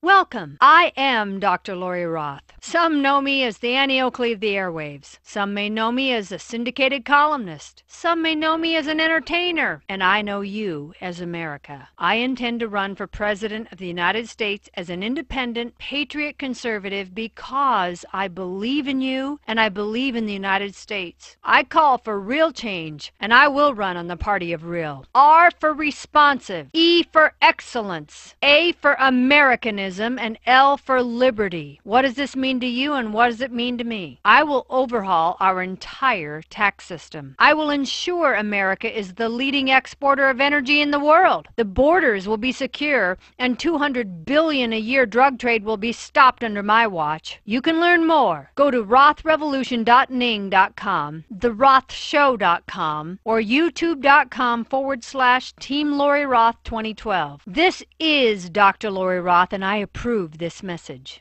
Welcome. I am Dr. Laurie Roth. Some know me as the Annie Oakley of the airwaves. Some may know me as a syndicated columnist. Some may know me as an entertainer. And I know you as America. I intend to run for President of the United States as an independent, patriot conservative because I believe in you and I believe in the United States. I call for real change, and I will run on the party of real. R for responsive, E for excellence, A for Americanism, and L for liberty. What does this mean to you, and what does it mean to me? I will overhaul our entire tax system. I will ensure America is the leading exporter of energy in the world. The borders will be secure, and $200 billion a year drug trade will be stopped under my watch. You can learn more. Go to rothrevolution.ning.com, therothshow.com, or youtube.com/Team Laurie Roth 2012. This is Dr. Laurie Roth, and I approve this message.